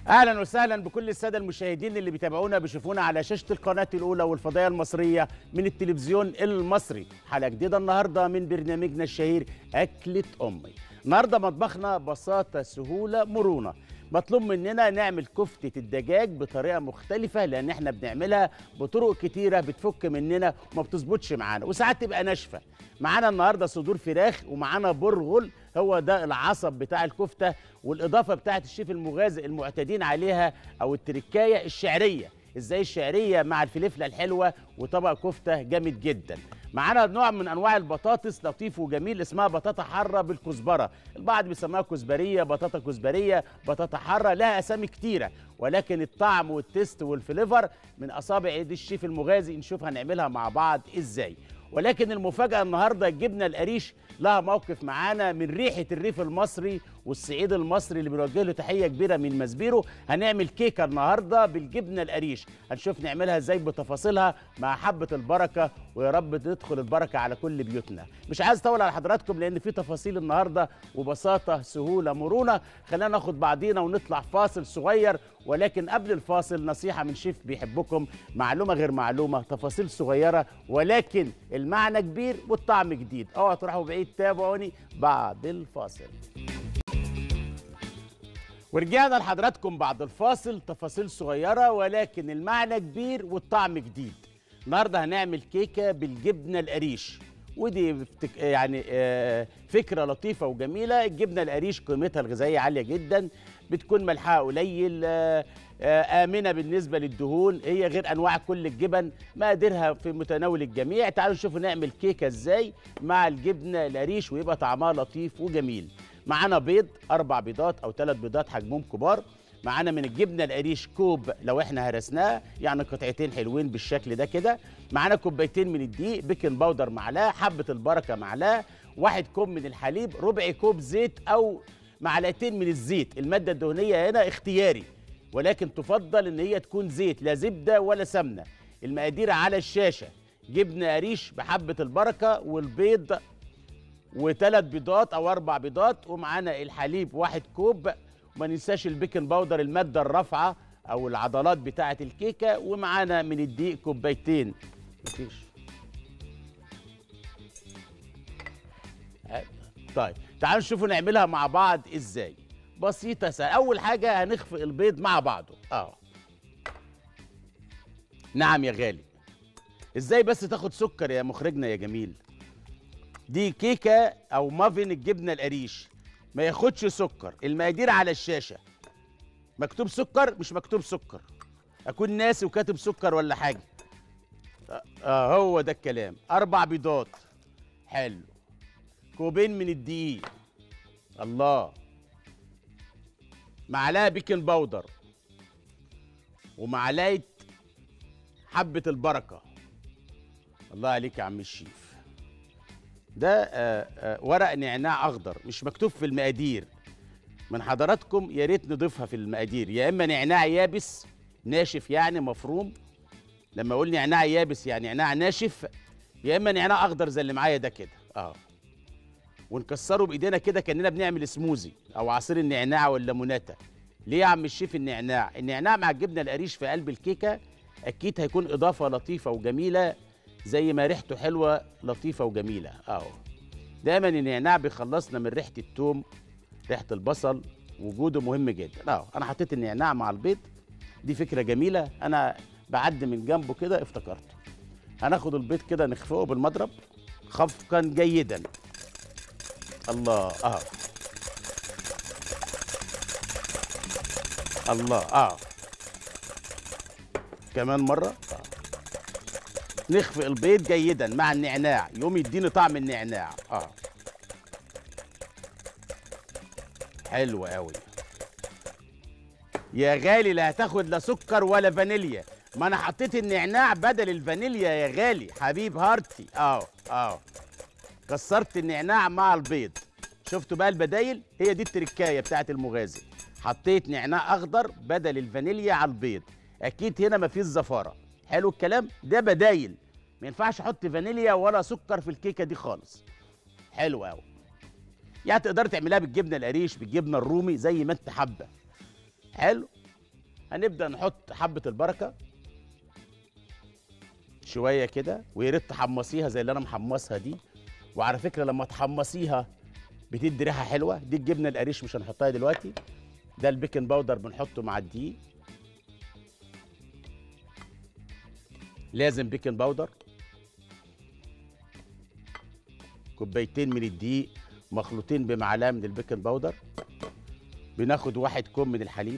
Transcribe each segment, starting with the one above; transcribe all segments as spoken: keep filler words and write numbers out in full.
اهلا وسهلا بكل الساده المشاهدين اللي بيتابعونا بيشوفونا على شاشه القناه الاولى والفضائيه المصريه من التلفزيون المصري. حلقه جديده النهارده من برنامجنا الشهير اكله امي. النهارده مطبخنا بساطه سهوله مرونه. مطلوب مننا نعمل كفته الدجاج بطريقه مختلفه لان احنا بنعملها بطرق كتيره بتفك مننا وما بتظبطش معانا وساعات تبقى ناشفه. معانا النهارده صدور فراخ ومعانا برغل، هو ده العصب بتاع الكفته، والاضافه بتاعت الشيف المغازي المعتادين عليها او التركايه الشعريه، ازاي الشعريه مع الفلفله الحلوه وطبق كفته جامد جدا. معانا نوع من انواع البطاطس لطيف وجميل اسمها بطاطا حاره بالكزبره، البعض بيسموها كزبريه، بطاطا كزبريه، بطاطا حاره، لها اسامي كتيره، ولكن الطعم والتست والفليفر من اصابع ايد الشيف المغازي. نشوف هنعملها مع بعض ازاي. ولكن المفاجأة النهاردة الجبنة القريش لها موقف معانا من ريحة الريف المصري والصعيد المصري اللي بنوجه له تحية كبيرة من مسبيرو. هنعمل كيكة النهاردة بالجبنة القريش، هنشوف نعملها ازاي بتفاصيلها مع حبة البركة، ويا رب تدخل البركة على كل بيوتنا. مش عايز اطول على حضراتكم لان في تفاصيل النهاردة وبساطة سهولة مرونة. خلينا ناخد بعضينا ونطلع فاصل صغير، ولكن قبل الفاصل نصيحة من شيف بيحبكم، معلومة غير معلومة، تفاصيل صغيرة ولكن المعنى كبير والطعم جديد. اوعوا تروحوا بعيد، تابعوني بعد الفاصل. ورجعنا لحضراتكم بعد الفاصل. تفاصيل صغيرة ولكن المعنى كبير والطعم جديد. النهارده هنعمل كيكة بالجبنة القريش، ودي يعني فكرة لطيفة وجميلة. الجبنة القريش قيمتها الغذائية عالية جدا، بتكون ملحها قليل، آمنة بالنسبة للدهون، هي غير أنواع كل الجبن، مقاديرها في متناول الجميع. تعالوا نشوفوا نعمل كيكة ازاي مع الجبنة القريش ويبقى طعمها لطيف وجميل. معانا بيض، أربع بيضات أو ثلاث بيضات حجمهم كبار. معانا من الجبنة القريش كوب لو احنا هرسناها، يعني قطعتين حلوين بالشكل ده كده. معانا كوبايتين من الدقيق، بيكنج باودر معلقة، حبة البركة معلقة، واحد كوب من الحليب، ربع كوب زيت أو معلقتين من الزيت. المادة الدهنية هنا اختياري، ولكن تفضل ان هي تكون زيت، لا زبدة ولا سمنة. المقادير على الشاشة. جبنة قريش بحبة البركة والبيض وثلاث بيضات او اربع بيضات، ومعانا الحليب واحد كوب، وما ننساش البيكنج باودر المادة الرافعة او العضلات بتاعة الكيكة، ومعانا من الدقيق كوبايتين. مفيش. طيب تعالوا نشوفوا نعملها مع بعض ازاي. بسيطة سهلة. أول حاجة هنخفق البيض مع بعضه. اه نعم يا غالي. ازاي بس تاخد سكر يا مخرجنا يا جميل؟ دي كيكة أو مافن الجبنة القريش، ما ياخدش سكر. المقادير على الشاشة. مكتوب سكر مش مكتوب سكر، أكون ناسي وكاتب سكر ولا حاجة. آه, آه هو ده الكلام. أربع بيضات، حلو، كوبين من الدقيق، الله، معلقه بيكنج باودر، ومعلقه حبه البركه. الله عليك يا عم الشيف. ده آآ آآ ورق نعناع اخضر مش مكتوب في المقادير. من حضراتكم يا ريت نضيفها في المقادير، يا اما نعناع يابس ناشف يعني مفروم، لما اقول نعناع يابس يعني نعناع ناشف، يا اما نعناع اخضر زي اللي معايا ده كده. اه ونكسره بايدينا كده كاننا بنعمل سموزي او عصير النعناع والليموناتا. ليه يا عم الشيف النعناع؟ النعناع مع الجبنه القريش في قلب الكيكه اكيد هيكون اضافه لطيفه وجميله، زي ما ريحته حلوه لطيفه وجميله. اهو دايما النعناع بيخلصنا من ريحه التوم، ريحه البصل، وجوده مهم جدا. اهو انا حطيت النعناع مع البيض، دي فكره جميله انا بعدي من جنبه كده افتكرته. هناخد البيض كده نخفقه بالمضرب خفقا جيدا. الله، اهو الله، اه كمان مرة. آه. نخفق البيض جيدا مع النعناع، يقوم يديني طعم النعناع. اه حلو قوي يا غالي. لا هتاخد لا سكر ولا فانيليا، ما انا حطيت النعناع بدل الفانيليا يا غالي حبيب هارتي. اه اه كسرت النعناع مع البيض. شفتوا بقى البدايل؟ هي دي التركايه بتاعت المغازي. حطيت نعناع اخضر بدل الفانيليا على البيض، اكيد هنا مفيش زفاره. حلو الكلام ده. بدايل، ما ينفعش احط فانيليا ولا سكر في الكيكه دي خالص. حلو قوي. يعني تقدر تعملها بالجبنه القريش، بالجبنه الرومي، زي ما انت حابه. حلو. هنبدا نحط حبه البركه شويه كده، ويا ريت تحمصيها زي اللي انا محمصها دي. وعلى فكره لما تحمصيها بتدي ريحه حلوه. دي الجبنه القريش مش هنحطها دلوقتي. ده البيكنج باودر بنحطه مع الدقيق. لازم بيكنج باودر. كوبايتين من الدقيق مخلوطين بمعلقه من البيكنج باودر. بناخد واحد كوب من الحليب.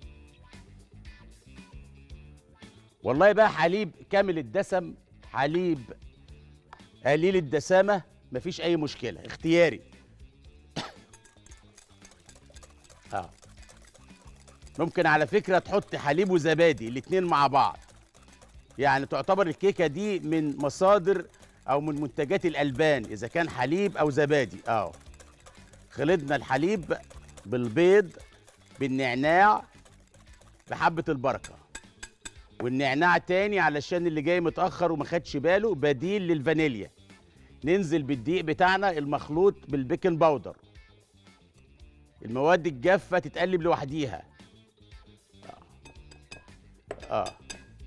والله بقى حليب كامل الدسم، حليب قليل الدسامه، مفيش اي مشكله، اختياري. اه ممكن على فكره تحط حليب وزبادي الاتنين مع بعض. يعني تعتبر الكيكه دي من مصادر او من منتجات الالبان اذا كان حليب او زبادي. اه خلطنا الحليب بالبيض بالنعناع بحبه البركه، والنعناع تاني علشان اللي جاي متاخر وما خدش باله بديل للفانيليا. ننزل بالدقيق بتاعنا المخلوط بالبيكنج باودر. المواد الجافه تتقلب لوحديها. اه اه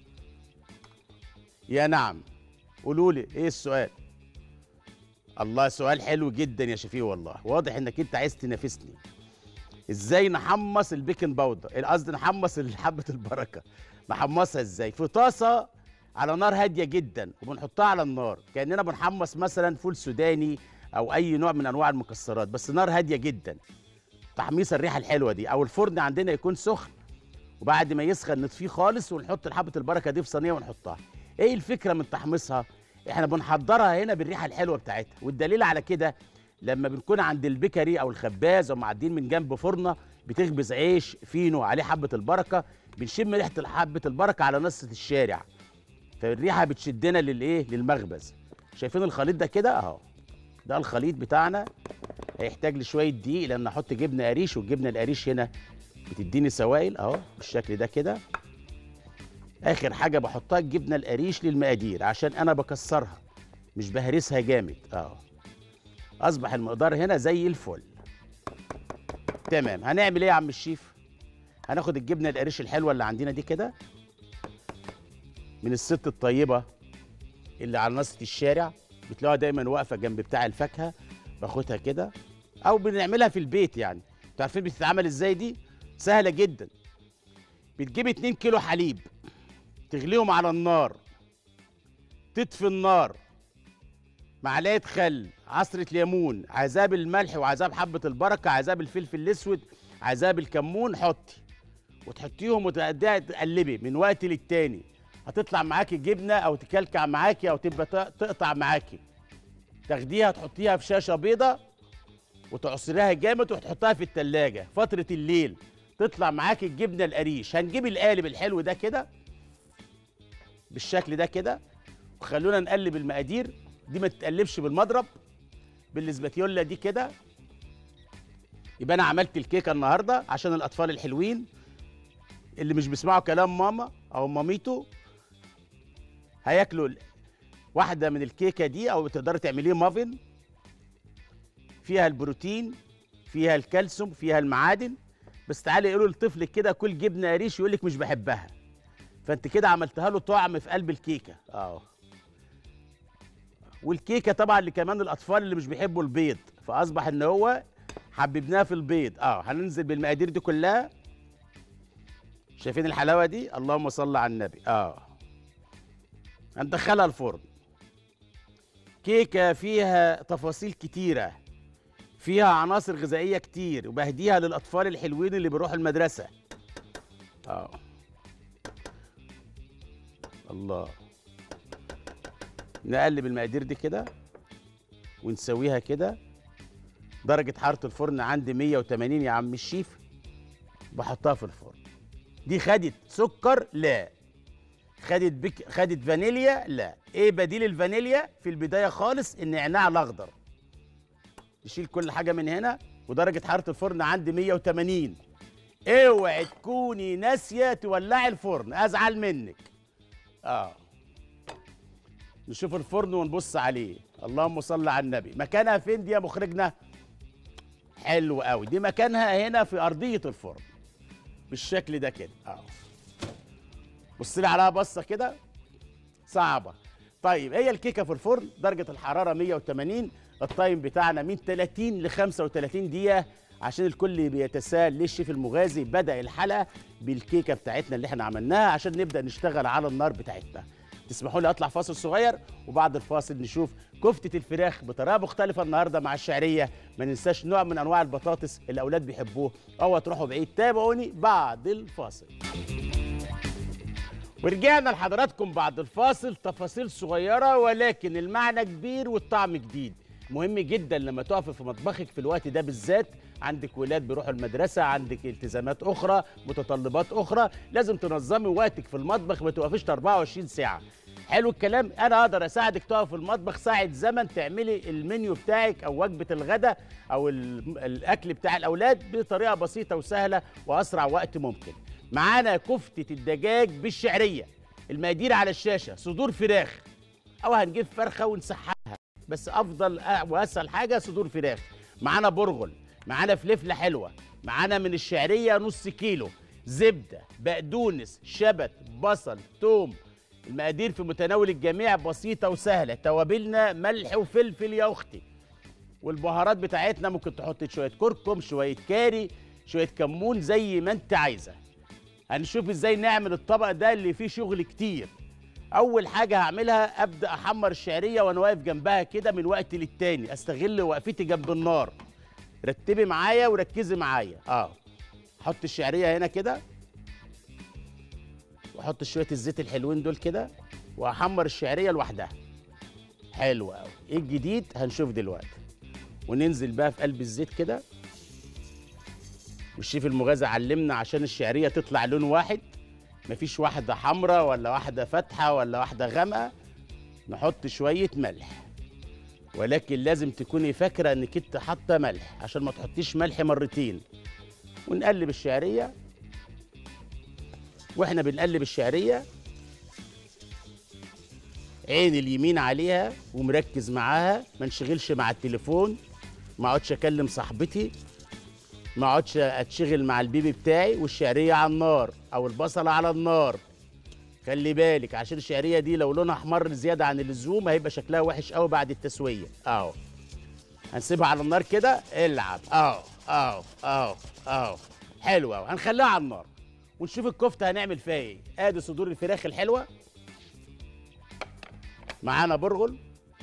يا نعم. قولوا لي ايه السؤال؟ الله، سؤال حلو جدا يا شفيق، والله واضح انك انت عايز تنافسني. ازاي نحمص البيكنج باودر؟ قصدي نحمص حبه البركه. نحمصها ازاي؟ في طاسه على نار هاديه جدا وبنحطها على النار كاننا بنحمص مثلا فول سوداني او اي نوع من انواع المكسرات، بس نار هاديه جدا. تحميص الريحه الحلوه دي. او الفرن عندنا يكون سخن، وبعد ما يسخن نطفيه خالص ونحط حبه البركه دي في صينيه ونحطها. ايه الفكره من تحميصها؟ احنا بنحضرها هنا بالريحه الحلوه بتاعتها. والدليل على كده لما بنكون عند البيكري او الخباز او معديين من جنب فرنه بتخبز عيش فينو عليه حبه البركه، بنشم ريحه حبه البركه على نصة الشارع، فالريحه بتشدنا للايه؟ للمخبز. شايفين الخليط ده كده اهو؟ ده الخليط بتاعنا. هيحتاج لشويه دقيق لان احط جبنه قريش، والجبنه القريش هنا بتديني سوائل اهو بالشكل ده كده. اخر حاجه بحطها الجبنه القريش للمقادير عشان انا بكسرها مش بهرسها جامد اهو. اصبح المقدار هنا زي الفل. تمام. هنعمل ايه يا عم الشيف؟ هناخد الجبنه القريش الحلوه اللي عندنا دي كده من الست الطيبه اللي على نصة الشارع، بتلاقوها دايما واقفه جنب بتاع الفاكهه. باخدها كده او بنعملها في البيت. يعني انتوا عارفين بتتعمل ازاي؟ دي سهله جدا. بتجيب اتنين كيلو حليب تغليهم على النار، تطفي النار، معلقه خل، عصره ليمون، عذاب الملح وعذاب حبه البركه، عذاب الفلفل الاسود، عذاب الكمون، حطي وتحطيهم وتقعدي تقلبي من وقت للتاني. هتطلع معاكي جبنه او تكلكع معاكي او تبقى تقطع معاكي. تاخديها تحطيها في شاشه بيضه وتعصريها جامد وتحطها في التلاجة فتره الليل، تطلع معاكي الجبنه القريش. هنجيب القالب الحلو ده كده بالشكل ده كده، وخلونا نقلب المقادير دي. ما تتقلبش بالمضرب، بالاسباتيولا دي كده. يبقى انا عملت الكيكه النهارده عشان الاطفال الحلوين اللي مش بيسمعوا كلام ماما او ماميته. هياكلوا واحده من الكيكه دي، او تقدري تعمليه مافن. فيها البروتين، فيها الكالسيوم، فيها المعادن. بس تعالي يقولوا لطفلك كده كل جبنه قريش يقول لك مش بحبها، فانت كده عملتها له طعم في قلب الكيكه. اه والكيكه طبعا اللي كمان الاطفال اللي مش بيحبوا البيض، فاصبح ان هو حببناها في البيض. اه هننزل بالمقادير دي كلها. شايفين الحلاوه دي؟ اللهم صل على النبي. اه هندخلها الفرن. كيكه فيها تفاصيل كتيره، فيها عناصر غذائيه كتير، وبهديها للاطفال الحلوين اللي بيروحوا المدرسه. اه الله. نقلب المقادير دي كده ونسويها كده. درجة حرارة الفرن عندي مية وتمانين يا عم الشيف. بحطها في الفرن. دي خدت سكر؟ لا. خدت بك... خدت فانيليا؟ لا. ايه بديل الفانيليا؟ في البداية خالص النعناع الاخضر. نشيل كل حاجة من هنا. ودرجة حرارة الفرن عندي مية وتمانين. اوعي تكوني ناسية تولعي الفرن، ازعل منك. اه نشوف الفرن ونبص عليه. اللهم صل على النبي. مكانها فين دي يا مخرجنا؟ حلو قوي. دي مكانها هنا في ارضيه الفرن. بالشكل ده كده اهو. بص لي عليها بصه كده صعبه. طيب هي الكيكه في الفرن درجه الحراره مية وتمانين، التايم بتاعنا من تلاتين ل خمسة وتلاتين دقيقه عشان الكل بيتساءل ليه الشيف المغازي بدأ الحلقه بالكيكه بتاعتنا اللي احنا عملناها عشان نبدأ نشتغل على النار بتاعتنا. تسمحوا لي اطلع فاصل صغير وبعد الفاصل نشوف كفتة الفراخ بطريقة مختلفة النهارده مع الشعرية. ما ننساش نوع من انواع البطاطس اللي الاولاد بيحبوه، اوعوا تروحوا بعيد، تابعوني بعد الفاصل. ورجعنا لحضراتكم بعد الفاصل. تفاصيل صغيرة ولكن المعنى كبير والطعم جديد. مهم جدا لما تقف في مطبخك في الوقت ده بالذات، عندك ولاد بيروحوا المدرسة، عندك التزامات أخرى، متطلبات أخرى، لازم تنظمي وقتك في المطبخ، ما توقفيش أربعة وعشرين ساعة. حلو الكلام. أنا أقدر أساعدك تقف في المطبخ ساعة زمن تعملي المنيو بتاعك أو وجبة الغداء أو الأكل بتاع الأولاد بطريقة بسيطة وسهلة وأسرع وقت ممكن. معانا كفتة الدجاج بالشعرية. المقادير على الشاشة. صدور فراخ أو هنجيب فرخة ونسحبها، بس افضل واسهل حاجه صدور فراخ. معانا برغل، معانا فلفله حلوه، معانا من الشعريه نص كيلو، زبده، بقدونس، شبت، بصل، توم. المقادير في متناول الجميع، بسيطه وسهله. توابلنا ملح وفلفل يا اختي. والبهارات بتاعتنا ممكن تحط شويه كركم، شويه كاري، شويه كمون، زي ما انت عايزه. هنشوف ازاي نعمل الطبق ده اللي فيه شغل كتير. اول حاجه هعملها ابدا احمر الشعريه وانا واقف جنبها كده من وقت للتاني، استغل وقفتي جنب النار. رتبي معايا وركزي معايا. اه احط الشعريه هنا كده واحط شويه الزيت الحلوين دول كده واحمر الشعريه لوحدها. حلو قوي. ايه الجديد هنشوف دلوقتي. وننزل بقى في قلب الزيت كده. والشيف المغازي علمنا عشان الشعريه تطلع لون واحد، مفيش واحدة حمراء ولا واحدة فاتحة ولا واحدة غامقة. نحط شوية ملح، ولكن لازم تكوني فاكرة انك انت حاطة ملح عشان ما تحطيش ملح مرتين. ونقلب الشعرية. واحنا بنقلب الشعرية عين اليمين عليها ومركز معاها، ما نشغلش مع التليفون، ما اقعدش اكلم صاحبتي، ما اقعدش اتشغل مع البيبي بتاعي والشعريه على النار او البصله على النار. خلي بالك عشان الشعريه دي لو لونها احمر زياده عن اللزوم هيبقى شكلها وحش قوي بعد التسويه. اهو هنسيبها على النار كده. العب اهو اهو اهو اهو. حلوه قوي. هنخليها على النار ونشوف الكفته هنعمل فيها ايه. ادي صدور الفراخ الحلوه، معانا برغل،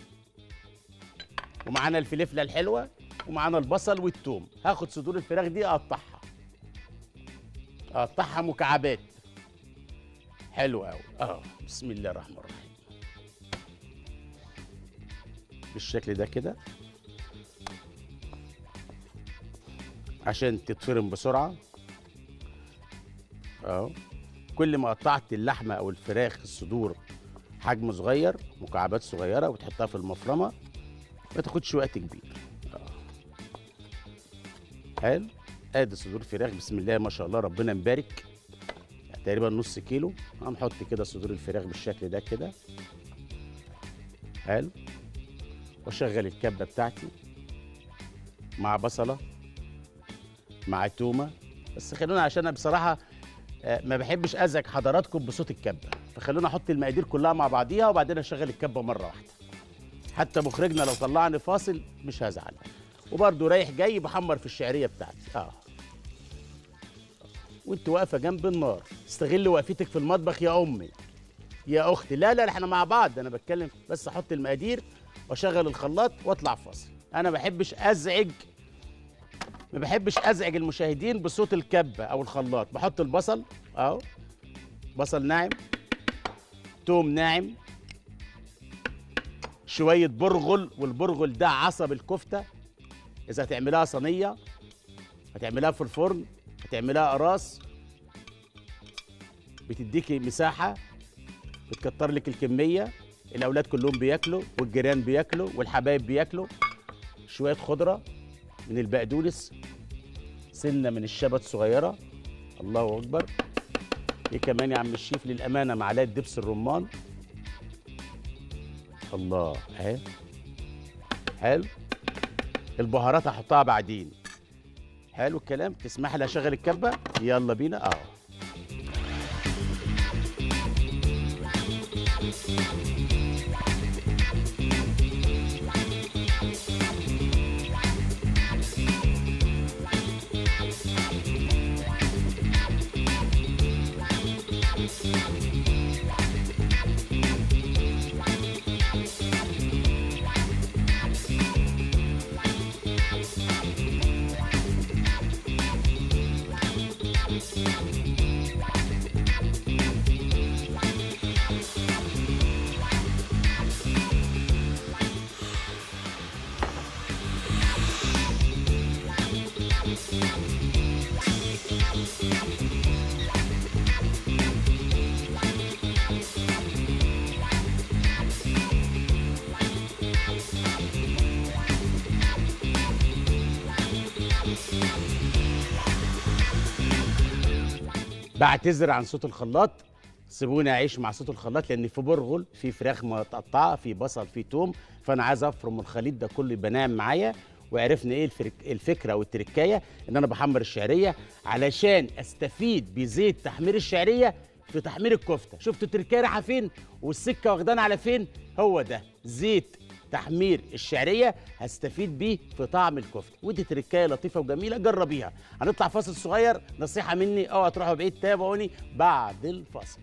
ومعانا الفلفله الحلوه، ومعانا البصل والثوم. هاخد صدور الفراخ دي اقطعها اقطعها مكعبات. حلو قوي. اه بسم الله الرحمن الرحيم. بالشكل ده كده عشان تتفرم بسرعه. اهو كل ما قطعت اللحمه او الفراخ الصدور حجم صغير، مكعبات صغيره، وتحطها في المفرمه ما تاخدش وقت كبير. حلو. ادي صدور فراخ بسم الله ما شاء الله ربنا مبارك، تقريبا نص كيلو. هنحط كده صدور الفراخ بالشكل ده كده. حلو. واشغل الكبه بتاعتي مع بصله مع تومه. بس خلونا عشان انا بصراحه ما بحبش ازعج حضراتكم بصوت الكبه، فخلونا احط المقادير كلها مع بعضيها وبعدين اشغل الكبه مره واحده. حتى مخرجنا لو طلعني فاصل مش هزعل. وبرده رايح جاي بحمر في الشعريه بتاعتي. اه وانت واقفه جنب النار. استغل وقفتك في المطبخ يا امي يا اختي. لا لا احنا مع بعض، انا بتكلم بس. احط المقادير واشغل الخلاط واطلع فاصل. انا ما بحبش ازعج ما بحبش ازعج المشاهدين بصوت الكبه او الخلاط. بحط البصل اهو، بصل ناعم، توم ناعم، شويه برغل، والبرغل ده عصب الكفته. اذا هتعملها صينيه، هتعملها في الفرن، هتعملها قراص، بتديكي مساحه، بتكتر لك الكميه. الاولاد كلهم بياكلوا والجيران بياكلوا والحبايب بياكلوا. شويه خضره من البقدونس، سنه من الشبت صغيره. الله اكبر. ايه كمان يا عم الشيف؟ للامانه معلقه دبس الرمان. الله اهي. حلو. البهارات هحطها بعدين. حلو الكلام. تسمح لي اشغل الكبه؟ يلا بينا. اه بعتذر عن صوت الخلاط، سيبوني اعيش مع صوت الخلاط لان في برغل، في فراخ متقطعه، في بصل، في توم، فانا عايز افرم الخليط ده كله يبقى ناعم معايا. وعرفنا ايه الفرك... الفكره والتركايه ان انا بحمر الشعريه علشان استفيد بزيت تحمير الشعريه في تحمير الكفته. شفتوا التركايه رايحه فين والسكه واخدانا على فين؟ هو ده زيت تحمير الشعريه هستفيد بيه في طعم الكفته، ودي تركايه لطيفه وجميله جربيها. هنطلع فاصل صغير، نصيحه مني اوعى تروحوا بعيد، تابعوني بعد الفاصل.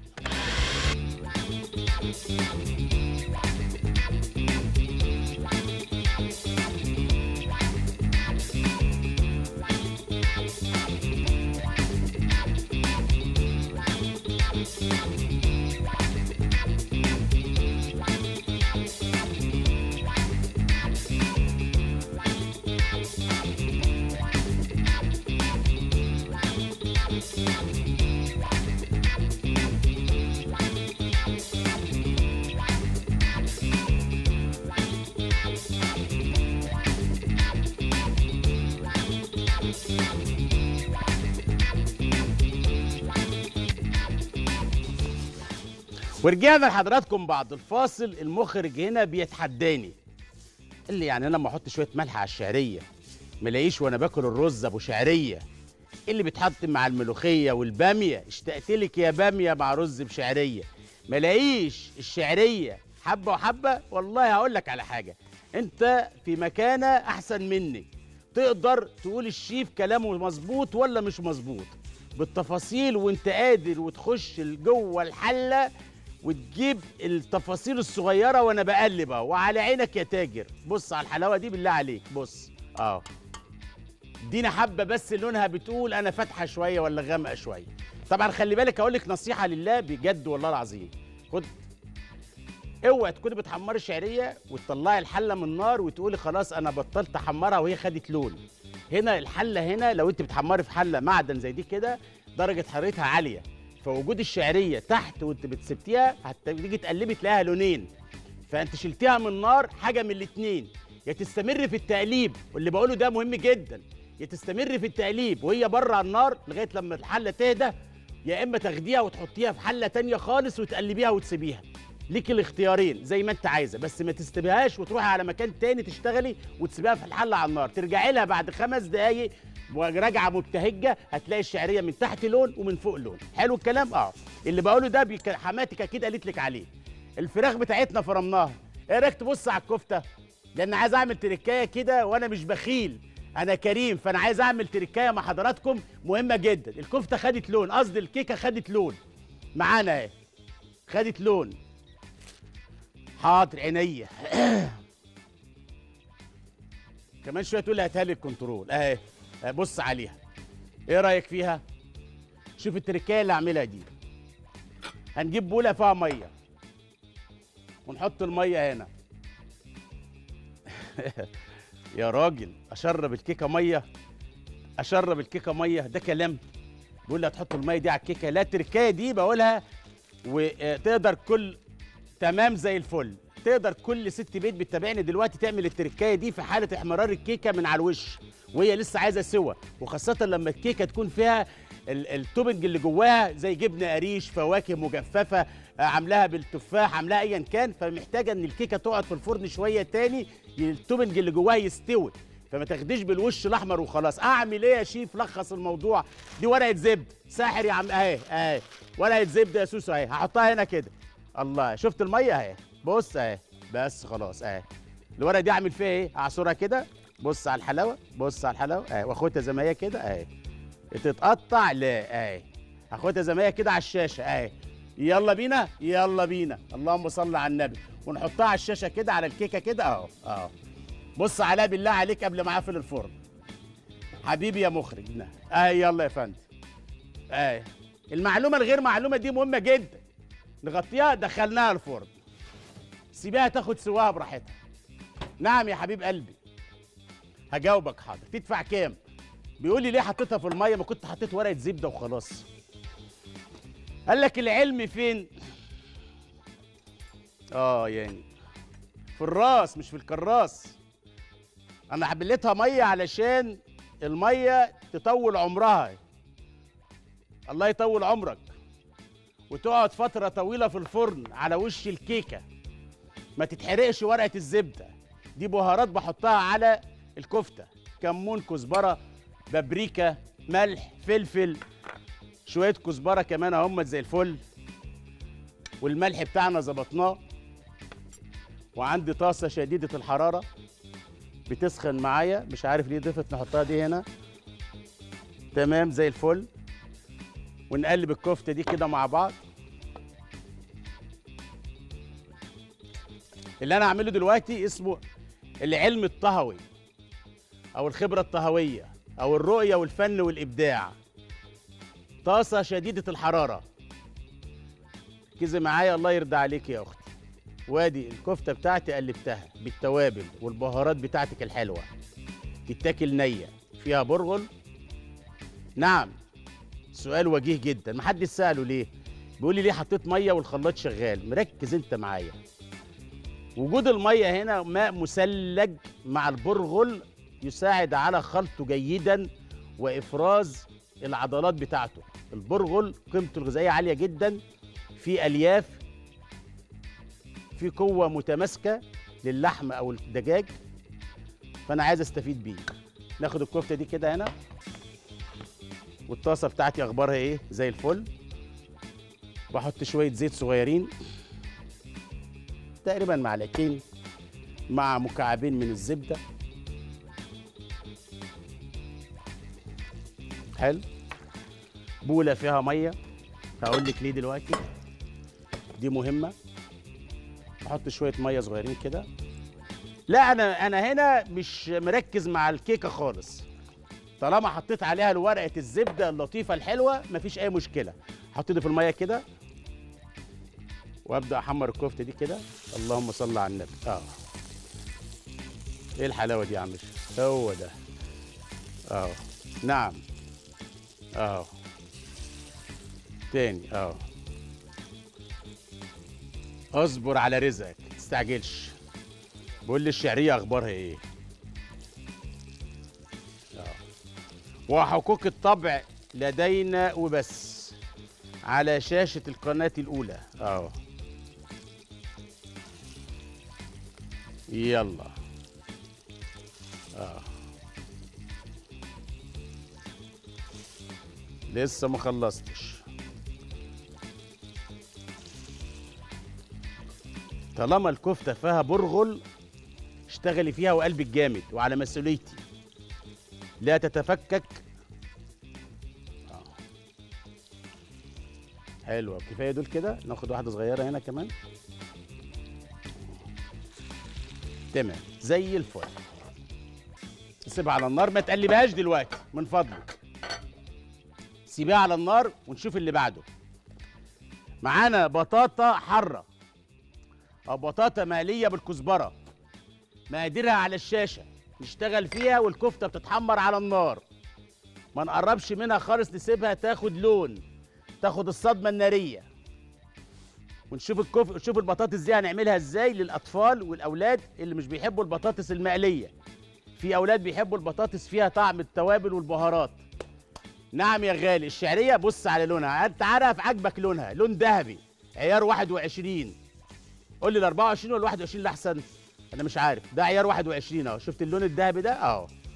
ورجعنا لحضراتكم بعد الفاصل. المخرج هنا بيتحداني، قال لي يعني انا لما احط شويه ملح على الشعريه ما الاقيش وانا باكل الرز ابو شعريه اللي بيتحط مع الملوخيه والباميه، اشتقت لك يا باميه مع رز بشعريه، ما الاقيش الشعريه حبه وحبه؟ والله هقول لك على حاجه، انت في مكانه احسن مني، تقدر تقول الشيف كلامه مظبوط ولا مش مظبوط بالتفاصيل، وانت قادر وتخش جوه الحله وتجيب التفاصيل الصغيره وانا بقلب اهو، وعلى عينك يا تاجر. بص على الحلاوه دي بالله عليك، بص اه ادينا حبه بس لونها بتقول انا فاتحه شويه ولا غامقه شويه. طبعا خلي بالك، اقول لك نصيحه لله بجد والله العظيم، خد، اوعي تكوني بتحمري الشعريه وتطلعي الحله من النار وتقولي خلاص انا بطلت احمرها وهي خدت لون. هنا الحله هنا لو انت بتحمري في حله معدن زي دي كده درجه حرارتها عاليه، فوجود الشعريه تحت وانت بتسبتيها هتيجي تقلبي تلاقيها لونين، فانت شلتيها من النار، حاجه من الاتنين، يا تستمر في التقليب، واللي بقوله ده مهم جدا، يا تستمر في التقليب وهي بره على النار لغايه لما الحله تهدى، يا اما تاخديها وتحطيها في حله تانية خالص وتقلبيها وتسيبيها. ليك الاختيارين زي ما انت عايزه، بس ما تستبيهاش وتروحي على مكان تاني تشتغلي وتسيبيها في الحله على النار، ترجعي لها بعد خمس دقايق وراجعه مبتهجه هتلاقي الشعريه من تحت لون ومن فوق لون. حلو الكلام؟ اه اللي بقوله ده بيك... حماتك اكيد قالت لك عليه. الفراخ بتاعتنا فرمناها، ايه رايك تبص على الكفته؟ لان عايز اعمل تركايه كده وانا مش بخيل، انا كريم، فانا عايز اعمل تركايه مع حضراتكم مهمه جدا. الكفته خدت لون، قصدي الكيكه خدت لون معانا اهي، خدت لون. حاضر عينيا. كمان شويه تقول لي هاتها لي الكنترول اهي، بص عليها، ايه رايك فيها؟ شوف التركايه اللي اعملها دي، هنجيب بوله فيها ميه ونحط الميه هنا. يا راجل اشرب الكيكه ميه، اشرب الكيكه ميه، ده كلام؟ بيقول لي هتحط الميه دي على الكيكه؟ لا، التركايه دي بقولها وتقدر كل تمام زي الفل، تقدر كل ست بيت بتتابعني دلوقتي تعمل التركايه دي في حاله احمرار الكيكه من على الوش وهي لسه عايزه سوا، وخاصه لما الكيكه تكون فيها التوبنج اللي جواها زي جبنه قريش، فواكه مجففه، عاملاها بالتفاح، عاملاها ايا كان، فمحتاجه ان الكيكه تقعد في الفرن شويه تاني التوبنج اللي جواها يستوي، فما تاخديش بالوش الاحمر وخلاص. اعمل ايه يا شيف؟ لخص الموضوع. دي ورقه زبده ساحر يا عم، اهي اهي ورقه زبده يا سوسو اهي، هحطها هنا كده. الله، شفت الميه اهي، بص اهي، بس خلاص اهي. الورقه دي اعمل فيها ايه؟ اعصرها كده، بص على الحلاوه، بص على الحلاوه اهي، واخدها زي ما هي كده اهي. تتقطع لا اهي، هاخدها زي ما هي كده على الشاشه اهي. يلا بينا يلا بينا، اللهم صل على النبي. ونحطها على الشاشه كده على الكيكه كده اهو اهو. بص عليها بالله عليك قبل ما اقفل الفرن. حبيبي يا مخرجنا اهي، يلا يا فندم اهي. المعلومه الغير معلومه دي مهمه جدا. نغطيها، دخلناها الفرن، سيبيها تاخد سواها براحتها. نعم يا حبيب قلبي، هجاوبك حاضر. تدفع كام؟ بيقول لي ليه حطيتها في الميه؟ ما كنت حطيت ورقه زبده وخلاص. قال لك العلم فين؟ اه يعني في الراس مش في الكراس. انا حبلتها ميه علشان الميه تطول عمرها. الله يطول عمرك. وتقعد فتره طويله في الفرن على وش الكيكه، ما تتحرقش ورقه الزبده. دي بهارات بحطها على الكفته، كمون، كزبره، بابريكا، ملح، فلفل، شويه كزبره كمان اهم زي الفل. والملح بتاعنا ظبطناه. وعندي طاسه شديده الحراره بتسخن معايا، مش عارف ليه ضفت نحطها دي هنا. تمام زي الفل. ونقلب الكفته دي كده مع بعض. اللي انا هعمله دلوقتي اسمه العلم الطهوي او الخبره الطهويه او الرؤيه والفن والابداع. طاسه شديده الحراره، ركزي معايا الله يرضى عليك يا اختي. وادي الكفته بتاعتي قلبتها بالتوابل والبهارات بتاعتك الحلوه، تتاكل نيه فيها برغل. نعم، سؤال وجيه جدا، محدش ساله ليه. بيقول لي ليه حطيت ميه والخلاط شغال؟ مركز انت معايا. وجود الميه هنا ماء مثلج مع البرغل يساعد على خلطه جيدا وافراز العضلات بتاعته. البرغل قيمته الغذائيه عاليه جدا، في الياف، في قوه متماسكه للحم او الدجاج، فانا عايز استفيد بيه. ناخد الكفته دي كده هنا، والطاسه بتاعتي اخبارها ايه؟ زي الفل. بحط شويه زيت صغيرين، تقريبا معلقتين، مع مكعبين من الزبده. حلو. بوله فيها ميه، هقول لك ليه دلوقتي، دي مهمه. احط شويه ميه صغيرين كده. لا انا انا هنا مش مركز مع الكيكه خالص. طالما حطيت عليها ورقه الزبده اللطيفه الحلوه مفيش اي مشكله. حطيت في الميه كده وابدا احمر الكفته دي كده. اللهم صل على النبي. اه ايه الحلاوه دي يا عم؟ هو ده. اه نعم. اه تاني. اه اصبر على رزقك، ما تستعجلش. بقول لي الشعريه اخبارها ايه؟ اه وحقوق الطبع لدينا وبس على شاشه القناه الاولى. اه يلا. اه لسه ما خلصتش. طالما الكفته فيها برغل اشتغلي فيها وقلبك جامد وعلى مسؤوليتي، لا تتفكك. آه. حلوه، كفايه دول كده. ناخد واحده صغيره هنا كمان. تمام زي الفل. سيبها على النار، ما تقلبهاش دلوقتي من فضلك. سيبيها على النار ونشوف اللي بعده. معانا بطاطا حاره او بطاطا مقليه بالكزبره، مقاديرها على الشاشه. نشتغل فيها والكفته بتتحمر على النار، ما نقربش منها خالص، نسيبها تاخد لون، تاخد الصدمه الناريه. ونشوف الكف نشوف البطاطس دي هنعملها ازاي للاطفال والاولاد اللي مش بيحبوا البطاطس المقليه. في اولاد بيحبوا البطاطس فيها طعم التوابل والبهارات. نعم يا غالي. الشعريه بص على لونها، انت عارف عاجبك لونها، لون ذهبي عيار واحد وعشرين. قول لي ال اربعة وعشرين ولا واحد وعشرين الاحسن؟ انا مش عارف. ده عيار واحد وعشرين اهو، شفت اللون الذهبي ده اهو.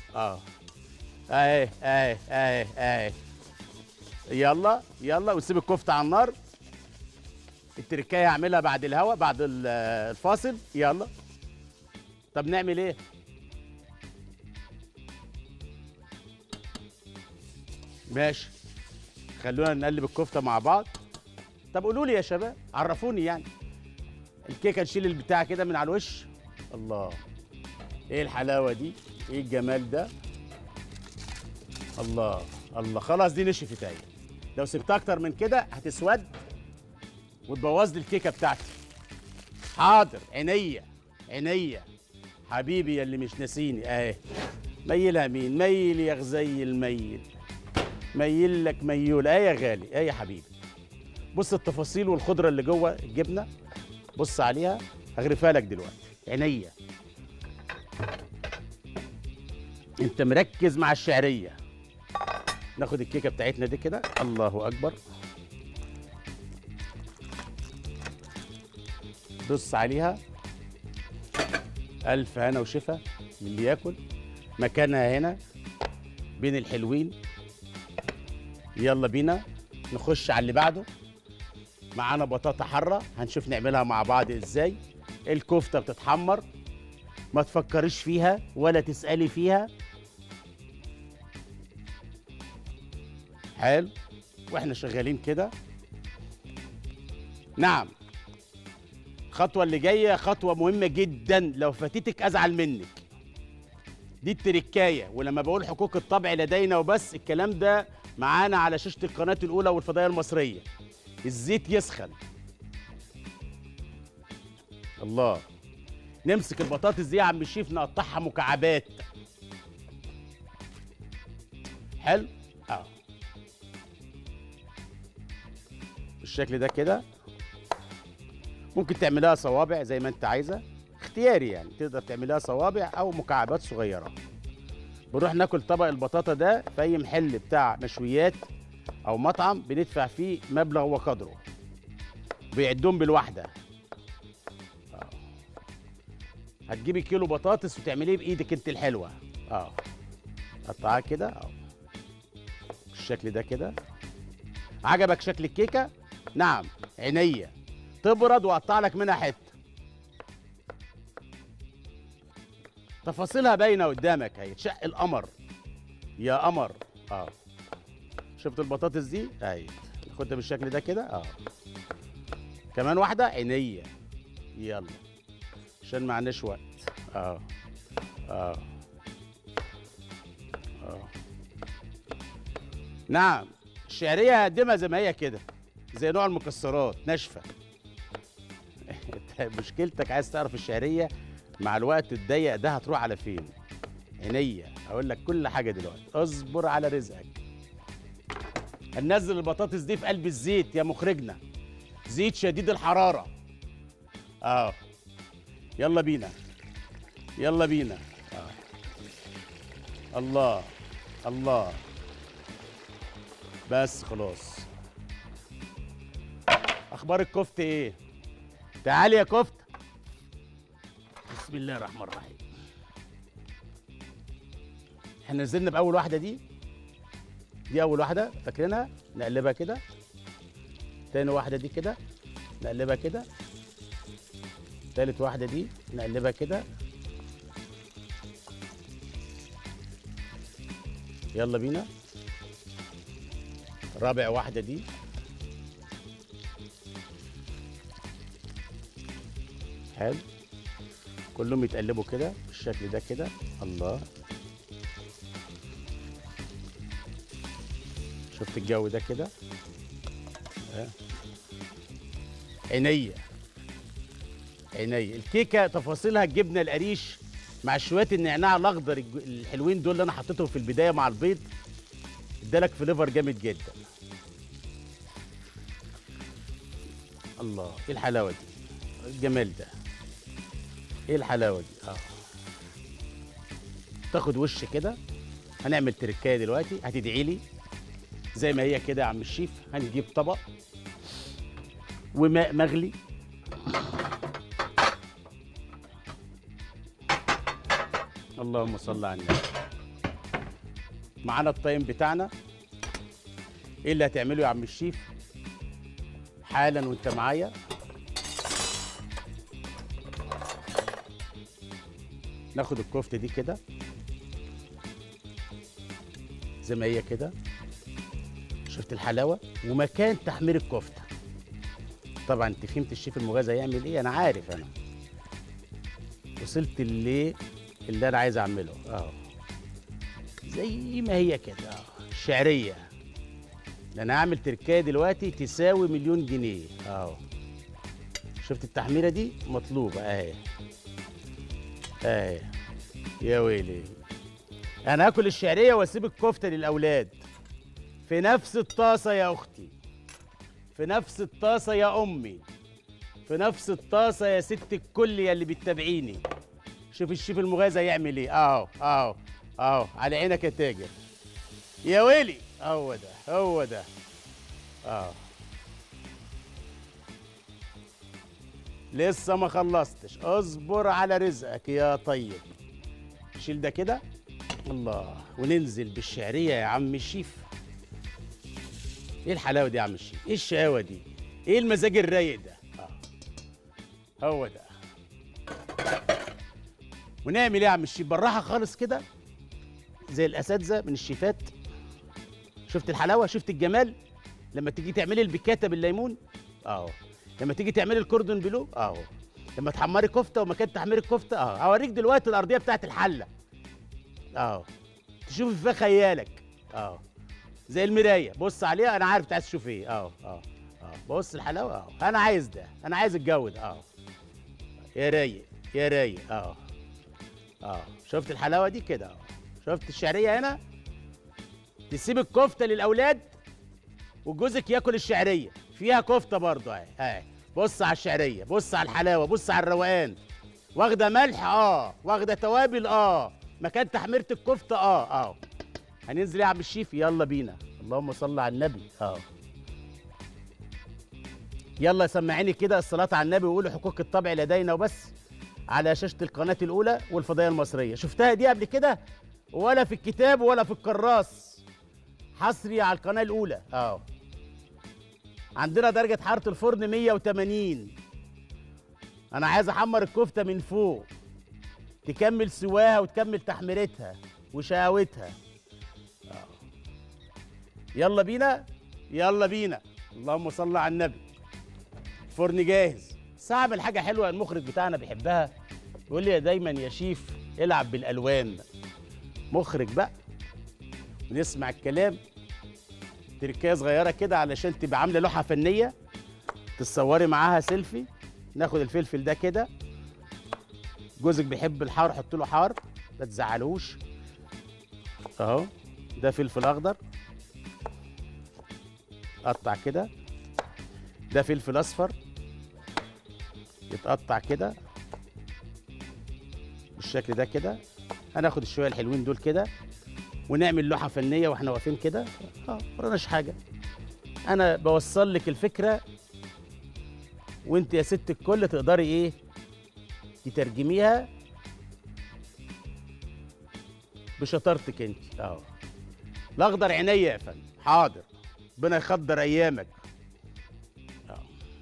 اه اهي اهي اهي اهي. يلا يلا، وسيب الكفته على النار. التركايه هعملها بعد الهوا، بعد ال- الفاصل. يلا. طب نعمل ايه؟ ماشي، خلونا نقلب الكفته مع بعض. طب قولوا لي يا شباب، عرفوني يعني. الكيكه نشيل البتاع كده من على الوش. الله، ايه الحلاوه دي، ايه الجمال ده. الله الله، خلاص دي نشفت اهي. لو سبتها اكتر من كده هتسود وتبوظ لي الكيكه بتاعتي. حاضر، عينيا عينيا. حبيبي يا اللي مش ناسيني اهي. ميلها مين؟ ميل يا غزي الميل. ميل لك ميول ايه يا غالي، ايه يا حبيبي. بص التفاصيل والخضره اللي جوه الجبنه، بص عليها. هغرفها لك دلوقتي، عينيا. انت مركز مع الشعريه. ناخد الكيكه بتاعتنا دي كده. الله اكبر. بص عليها. الف هنا وشفا للي ياكل. مكانها هنا بين الحلوين. يلا بينا نخش على اللي بعده. معانا بطاطا حاره، هنشوف نعملها مع بعض ازاي. الكفته بتتحمر، ما تفكريش فيها ولا تسالي فيها. حلو، واحنا شغالين كده. نعم، الخطوه اللي جايه خطوه مهمه جدا، لو فاتتك ازعل منك. دي التركايه، ولما بقول حقوق الطبع لدينا وبس، الكلام ده معانا على شاشه القناه الاولى والفضائيه المصريه. الزيت يسخن. الله. نمسك البطاطس دي يا عم الشيف، نقطعها مكعبات. حلو. اه بالشكل ده كده. ممكن تعملها صوابع زي ما انت عايزه، اختياري يعني. تقدر تعملها صوابع او مكعبات صغيره. بنروح ناكل طبق البطاطا ده في اي محل بتاع مشويات او مطعم، بندفع فيه مبلغ وقدره. بيعدهم بالواحده. اه هتجيبي كيلو بطاطس وتعمليه بايدك انت الحلوه. اه قطعها كده. اه بالشكل ده كده. عجبك شكل الكيكه؟ نعم، عينيا. تبرد واقطع لك منها حته. تفاصيلها باينه قدامك اهي. تشق القمر يا قمر. اه شفت البطاطس دي اهي. ناخدها بالشكل ده كده. اه كمان واحده، عينيا. يلا عشان معناش وقت. اه اه اه نعم. الشعريه هقدمها زي ما هي كده، زي نوع المكسرات ناشفه. مشكلتك عايز تعرف الشعريه مع الوقت الضيق ده هتروح على فين. عينيا، اقول لك كل حاجه دلوقتي. اصبر على رزقك. هننزل البطاطس دي في قلب الزيت يا مخرجنا. زيت شديد الحراره. اه يلا بينا يلا بينا. آه. الله الله. بس خلاص. اخبار الكفته ايه؟ تعالي يا كفته. بسم الله الرحمن الرحيم. احنا نزلنا باول واحده دي. دي اول واحده فاكرينها. نقلبها كده. تاني واحده دي كده، نقلبها كده. تالت واحده دي نقلبها كده. يلا بينا. رابع واحده دي. حلو. كلهم يتقلبوا كده بالشكل ده كده. الله. شفت الجو ده كده. آه. عينيا عينيا. الكيكه تفاصيلها الجبنه القريش مع شويه النعناع الاخضر الحلوين دول اللي انا حطيتهم في البدايه مع البيض، ادالك فليفر جامد جدا. الله، ايه الحلاوه دي، الجمال ده، ايه الحلاوه دي. اه تاخد وش كده. هنعمل تركايه دلوقتي هتدعي لي زي ما هي كده يا عم الشيف. هنجيب طبق وماء مغلي. اللهم صل على النبي. معانا الطايم بتاعنا. ايه اللي هتعمله يا عم الشيف حالا وانت معايا؟ ناخد الكفته دي كده زي ما هي كده. شفت الحلاوه ومكان تحمير الكفته. طبعا انت فهمت الشيف المغازى هيعمل ايه، انا عارف. انا وصلت اللي اللي انا عايز اعمله اهو زي ما هي كده اهو. الشعريه ده انا هعمل تركايه دلوقتي تساوي مليون جنيه اهو. شفت التحميره دي مطلوبه اهي اهي. يا ويلي، انا هاكل الشعريه واسيب الكفته للاولاد في نفس الطاسه يا اختي، في نفس الطاسه يا امي، في نفس الطاسه يا ست الكل يا اللي بتتابعيني. شوف الشيف المغازى يعمل ايه اهو اهو اهو. على عينك يا تاجر. يا ويلي، هو ده هو ده اه. لسه ما خلصتش، اصبر على رزقك يا طيب. شيل ده كده الله، وننزل بالشعريه يا عم الشيف. ايه الحلاوه دي يا عم الشيف؟ ايه الشقاوه دي؟ ايه المزاج الرايق ده؟ اه هو ده. ونعمل ايه يا عم الشيف؟ بالراحه خالص كده زي الاساتذه من الشيفات. شفت الحلاوه؟ شفت الجمال؟ لما تيجي تعملي البيكاتا بالليمون اهو، لما تيجي تعملي الكوردون بلو اهو، لما تحمري كفته ومكان تحمير الكفته اهو. هوريك دلوقتي الارضيه بتاعت الحله اهو، تشوف فيها خيالك اهو زي المرايه. بص عليها، انا عارف انت عايز تشوف ايه اهو اهو اهو. بص الحلاوه اهو، انا عايز ده، انا عايز الجو ده اهو. يا رايق يا رايق اهو اهو. شفت الحلاوه دي كده اهو. شفت الشعريه هنا؟ تسيب الكفته للاولاد وجوزك ياكل الشعريه فيها كفته برضه اهي اهي. بص على الشعريه، بص على الحلاوه، بص على الروقان. واخده ملح اه، واخده توابل اه، مكان تحميره الكفته اه اه. هننزل يا عم الشيف؟ يلا بينا. اللهم صل على النبي اه. يلا سمعيني كده الصلاه على النبي وقولوا حقوق الطبع لدينا وبس على شاشه القناه الاولى والفضائيه المصريه. شفتها دي قبل كده ولا في الكتاب ولا في الكراس؟ حصري على القناه الاولى اه. عندنا درجه حراره الفرن مية وتمانين. انا عايز احمر الكفته من فوق تكمل سواها وتكمل تحميرتها وشهوتها آه. يلا بينا يلا بينا. اللهم صل على النبي. الفرن جاهز. صعب الحاجه حلوه المخرج بتاعنا بيحبها، يقول لي دايما يا شيف العب بالالوان. مخرج بقى ونسمع الكلام. تركية صغيره كده علشان تبقى عامله لوحه فنيه تتصوري معاها سيلفي. ناخد الفلفل ده كده، جوزك بيحب الحار حط له حار ما تزعلوش اهو. ده فلفل اخضر قطع كده، ده فلفل اصفر يتقطع كده بالشكل ده كده. هناخد الشويه الحلوين دول كده ونعمل لوحه فنيه واحنا واقفين كده اه. مرناش حاجه، انا بوصل لك الفكره وانت يا ست الكل تقدري ايه تترجميها بشطارتك انت اهو. الاخضر عينيا يا فندم، حاضر، ربنا يخضر ايامك اهو.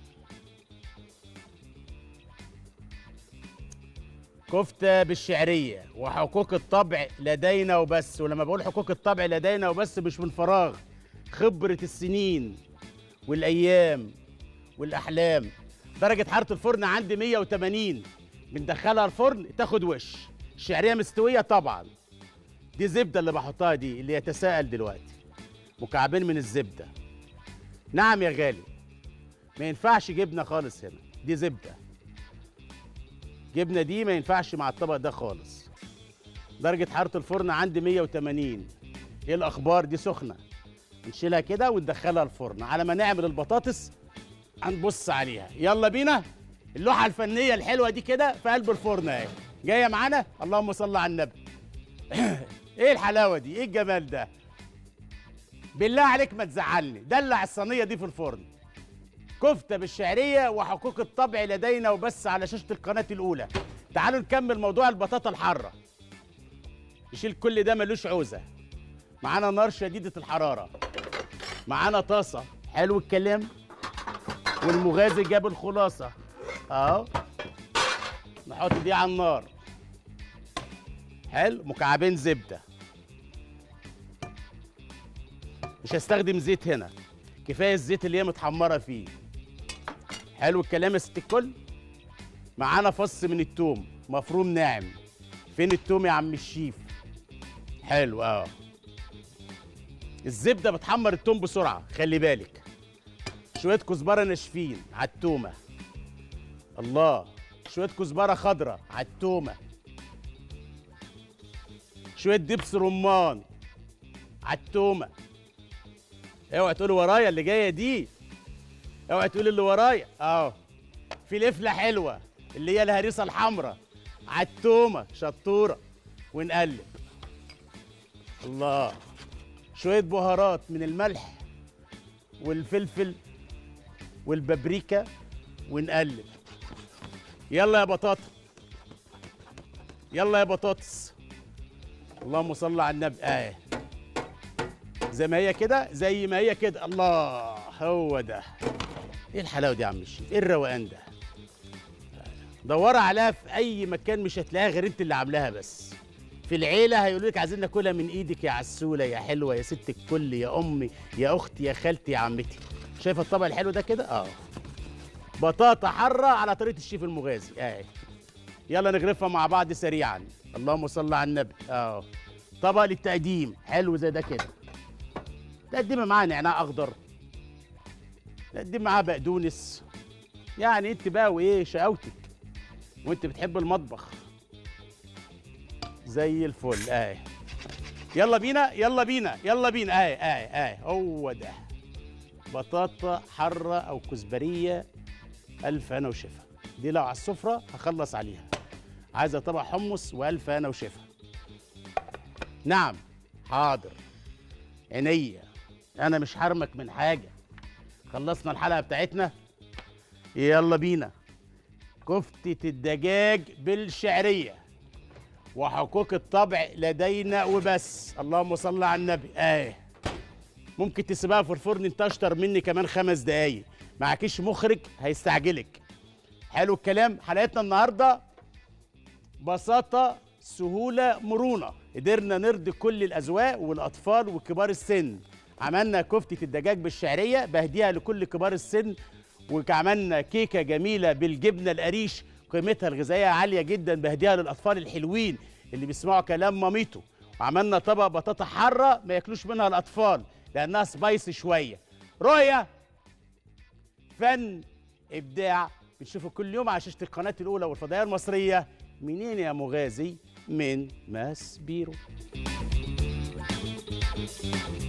كفته بالشعريه وحقوق الطبع لدينا وبس. ولما بقول حقوق الطبع لدينا وبس مش من فراغ، خبره السنين والايام والاحلام. درجه حراره الفرن عندي مية وتمانين، بندخلها الفرن تاخد وش. الشعريه مستويه طبعا. دي زبده اللي بحطها دي، اللي يتساءل دلوقتي، مكعبين من الزبده. نعم يا غالي، ما ينفعش جبنه خالص هنا، دي زبده. جبنه دي ما ينفعش مع الطبق ده خالص. درجه حراره الفرن عندي مية وتمانين. ايه الاخبار؟ دي سخنه. نشيلها كده وندخلها الفرن على ما نعمل البطاطس هنبص عليها. يلا بينا. اللوحه الفنيه الحلوه دي كده في قلب الفرن اهي جايه معانا. اللهم صل على النبي. ايه الحلاوه دي؟ ايه الجمال ده؟ بالله عليك ما تزعلني، دلع الصينيه دي في الفرن. كفته بالشعريه وحقوق الطبع لدينا وبس على شاشه القناه الاولى. تعالوا نكمل موضوع البطاطا الحاره. يشيل كل ده ملوش عوزه. معانا نار شديده الحراره، معانا طاسه. حلو الكلام. والمغازي جاب الخلاصه اهو. نحط دي على النار. حلو. مكعبين زبده. مش هستخدم زيت هنا، كفايه الزيت اللي هي متحمره فيه. حلو الكلام يا ست الكل. معانا فص من التوم مفروم ناعم. فين التوم يا عم الشيف؟ حلو اه. الزبده بتحمر التوم بسرعه، خلي بالك. شويه كزبره ناشفين على التومه. الله. شويه كزبره خضراء على التومه. شويه دبس رمان على التومه. اوعى تقولي ورايا اللي جايه دي، اوعى تقولي اللي ورايا. اه. فلفله حلوه اللي هي الهريسه الحمراء على التومه. شطوره. ونقلب. الله. شويه بهارات من الملح والفلفل والبابريكا ونقلب. يلا يا بطاطا، يلا يا بطاطس. اللهم صل على النبي. اه زي ما هي كده، زي ما هي كده. الله. هو ده. ايه الحلاوه دي يا عم الشيف؟ ايه الروقان ده؟ دورها عليها في اي مكان مش هتلاقيها غير انت اللي عاملاها بس. في العيله هيقولوا لك عايزين ناكلها من ايدك يا عسوله يا حلوه يا ست الكل يا امي يا اختي يا خالتي يا عمتي. شايفه الطبق الحلو ده كده؟ اه. بطاطا حاره على طريقه الشيف المغازي. اه. يلا نغرفها مع بعض سريعا. اللهم صل على النبي. اه. طبق للتقديم حلو زي ده كده. تقدمي معاه نعناع اخضر، تقدمي معاه بقدونس. يعني انت بقى وايه شقاوتك وانت بتحب المطبخ. زي الفل. اهي. يلا بينا يلا بينا يلا بينا. اهي اهي اهي. هو ده بطاطا حاره او كزبريه. الف هنا وشفا. دي لو على السفره هخلص عليها. عايزه طبق حمص والف هنا وشفا. نعم. حاضر. عينيا. انا مش حرمك من حاجه. خلصنا الحلقه بتاعتنا. يلا بينا. كفتة الدجاج بالشعرية وحقوق الطبع لدينا وبس. اللهم صل على النبي. اه. ممكن تسيبها في الفرن انت اشطر مني كمان خمس دقايق. معكيش مخرج هيستعجلك. حلو الكلام. حلقتنا النهارده بساطة سهولة مرونة. قدرنا نرضي كل الأذواق والأطفال وكبار السن. عملنا كفتة الدجاج بالشعرية بهديها لكل كبار السن. وعملنا كيكه جميله بالجبنه القريش قيمتها الغذائيه عاليه جدا بهديها للاطفال الحلوين اللي بيسمعوا كلام ماميته. وعملنا طبق بطاطا حاره ما ياكلوش منها الاطفال لانها سبايسي شويه. رؤيه، فن، ابداع. بنشوفه كل يوم على شاشه القناه الاولى والفضائيه المصريه. منين يا مغازي؟ من ماس بيرو.